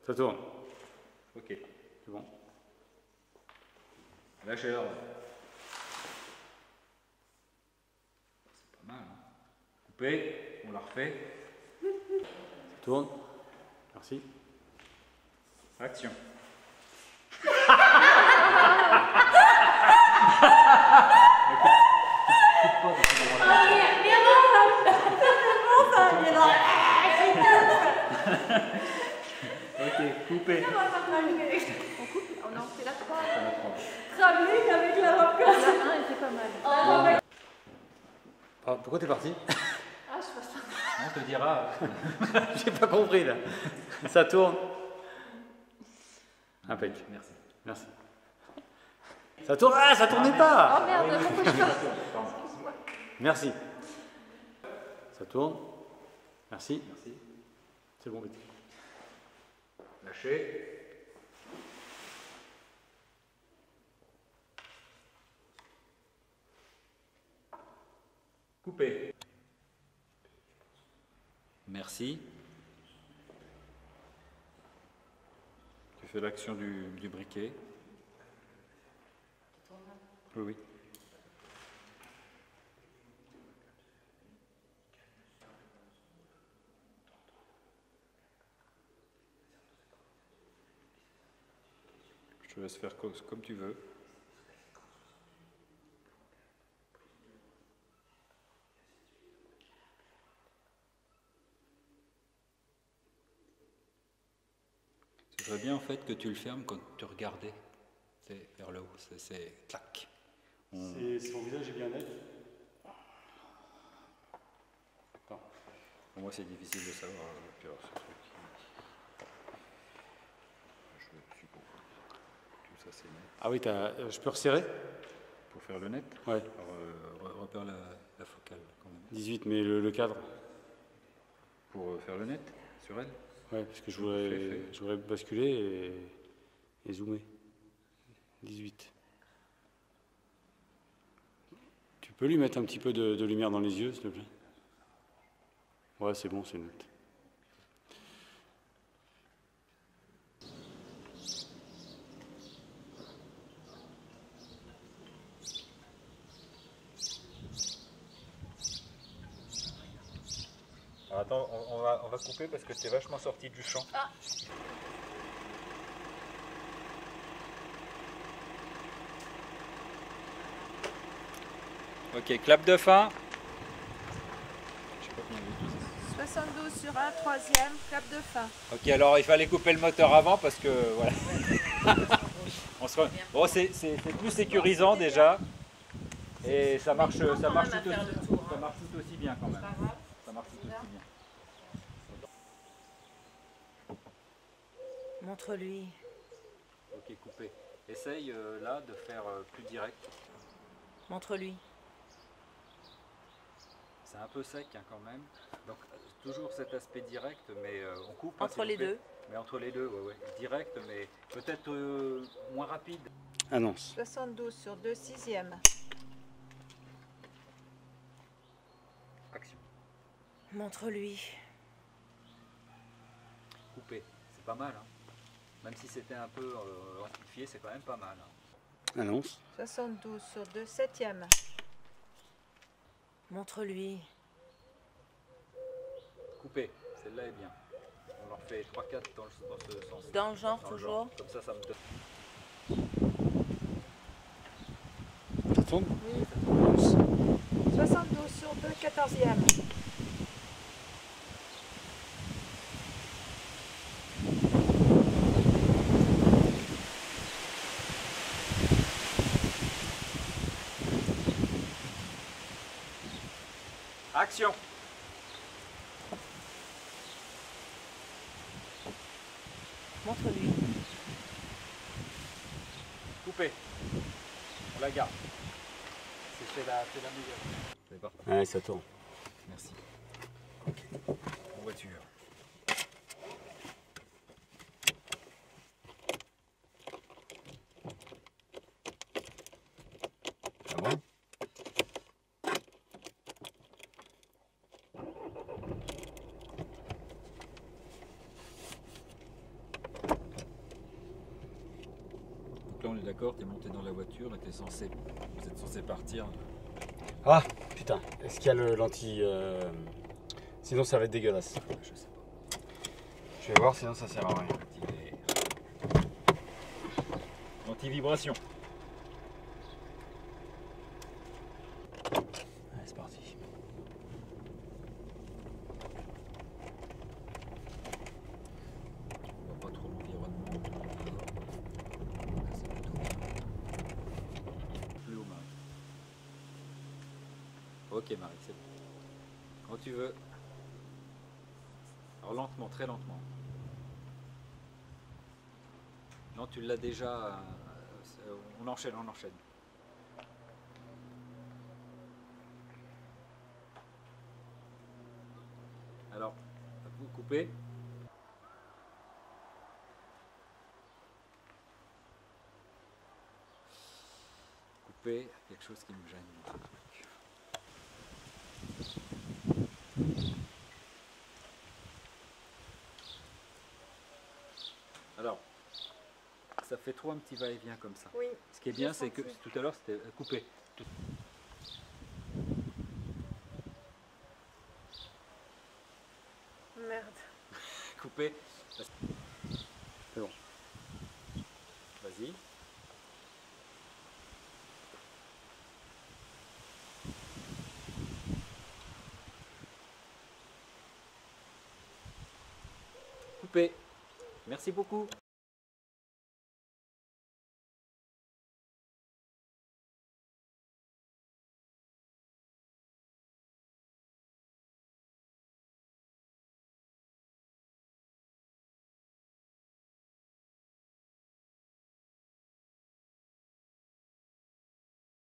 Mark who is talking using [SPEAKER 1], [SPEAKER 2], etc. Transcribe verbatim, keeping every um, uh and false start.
[SPEAKER 1] Ça tourne.
[SPEAKER 2] Ok.
[SPEAKER 1] C'est bon.
[SPEAKER 2] Lâchez l'ordre. C'est pas mal. Hein. Coupez, on la refait.
[SPEAKER 1] Ça tourne. Merci.
[SPEAKER 2] Action. Ok, coupez.
[SPEAKER 3] On coupe, on en fait la trois.
[SPEAKER 4] Cramer avec la robe comme ça.
[SPEAKER 3] La un était pas mal.
[SPEAKER 1] Oh, pourquoi t'es parti?
[SPEAKER 3] Ah, je fais ça.
[SPEAKER 2] On te dira.
[SPEAKER 1] J'ai pas compris là. Ça tourne. Impec.
[SPEAKER 2] Merci.
[SPEAKER 1] Merci. Ça tourne. Ah, ça tournait pas.
[SPEAKER 3] Oh merde, pourquoi je passe?
[SPEAKER 1] Merci. Ça tourne. Merci.
[SPEAKER 2] Merci.
[SPEAKER 1] C'est bon, vite.
[SPEAKER 2] Lâchez. Coupez. Merci. Tu fais l'action du, du briquet. Oui, oui. Je te laisse faire comme, comme tu veux. Ce serait bien en fait que tu le fermes quand tu regardais vers le haut. C'est clac. On...
[SPEAKER 1] Son visage est bien net. Attends.
[SPEAKER 2] Pour moi, c'est difficile de savoir. Euh, alors, ce truc qui... Je suppose. Tout ça, c'est net.
[SPEAKER 1] Ah oui, as... je peux resserrer?
[SPEAKER 2] Pour faire le net?
[SPEAKER 1] Ouais.
[SPEAKER 2] Alors, euh, repère la, la focale quand même.
[SPEAKER 1] dix-huit, mais le, le cadre?
[SPEAKER 2] Pour euh, faire le net sur elle?
[SPEAKER 1] Ouais, parce que je voudrais, je voudrais basculer et, et zoomer. dix-huit. Tu peux lui mettre un petit peu de, de lumière dans les yeux, s'il te plaît? Ouais, c'est bon, c'est net.
[SPEAKER 2] Alors, attends, on, on, va, on va couper parce que c'est vachement sorti du champ.
[SPEAKER 3] Ah.
[SPEAKER 2] Ok, clap de fin.
[SPEAKER 4] soixante-douze sur un, troisième, clap de fin.
[SPEAKER 2] Ok, alors il fallait couper le moteur avant parce que voilà. On se... Bon, c'est plus sécurisant déjà. Et ça marche, ça marche, tout aussi, ça marche tout aussi bien quand même. Ça marche tout aussi bien.
[SPEAKER 4] Montre-lui.
[SPEAKER 2] Ok, coupé. Essaye euh, là de faire euh, plus direct.
[SPEAKER 4] Montre-lui.
[SPEAKER 2] C'est un peu sec hein, quand même. Donc toujours cet aspect direct, mais euh, on coupe.
[SPEAKER 4] Entre
[SPEAKER 2] hein,
[SPEAKER 4] les deux.
[SPEAKER 2] Mais entre les deux, ouais, ouais. Direct, mais peut-être euh, moins rapide.
[SPEAKER 1] Annonce.
[SPEAKER 4] soixante-douze sur deux, sixième.
[SPEAKER 2] Action.
[SPEAKER 4] Montre-lui.
[SPEAKER 2] Coupé. C'est pas mal. Hein. Même si c'était un peu euh, amplifié, c'est quand même pas mal. Hein.
[SPEAKER 1] Annonce.
[SPEAKER 4] soixante-douze sur deux, septième. Montre-lui.
[SPEAKER 2] Coupé. Celle-là est bien. On en fait trois quatre dans, dans ce sens.
[SPEAKER 4] Dans le genre,
[SPEAKER 2] Dans le
[SPEAKER 4] toujours.
[SPEAKER 2] genre. Comme ça, ça me donne.
[SPEAKER 1] Ça tourne?
[SPEAKER 4] Oui, ça tourne. soixante-douze sur deux, quatorzième.
[SPEAKER 2] Action.
[SPEAKER 4] Montre-lui.
[SPEAKER 2] Coupé. On la garde. C'est la, la meilleure. C'est parti.
[SPEAKER 1] Ouais, ça tourne.
[SPEAKER 2] Merci. En voiture.
[SPEAKER 1] Ah bon?
[SPEAKER 2] d'accord, tu es monté dans la voiture et t'es censé, vous êtes censé partir.
[SPEAKER 1] Ah, putain, est-ce qu'il y a le l'anti... euh, Sinon ça va être dégueulasse.
[SPEAKER 2] Je sais pas.
[SPEAKER 1] Je vais voir, sinon ça sert à rien.
[SPEAKER 2] Anti-vibration.
[SPEAKER 1] Allez, c'est parti.
[SPEAKER 2] On voit pas trop l'environnement autour du corps. Là, c'est plutôt bien. Plus haut, Marie. Ok, Marie, c'est bon. Quand tu veux. Alors lentement, très lentement. Non, tu l'as déjà. euh, on enchaîne, on enchaîne. Alors, vous coupez. Couper, quelque chose qui me gêne dans ce truc. Alors, ça fait trop un petit va-et-vient comme ça.
[SPEAKER 4] Oui.
[SPEAKER 2] Ce qui est bien,
[SPEAKER 4] J'ai
[SPEAKER 2] c'est que
[SPEAKER 4] senti.
[SPEAKER 2] tout à l'heure c'était coupé. Tout-
[SPEAKER 4] Merde.
[SPEAKER 2] Coupé.
[SPEAKER 1] C'est bon.
[SPEAKER 2] Vas-y. Coupé. Merci beaucoup.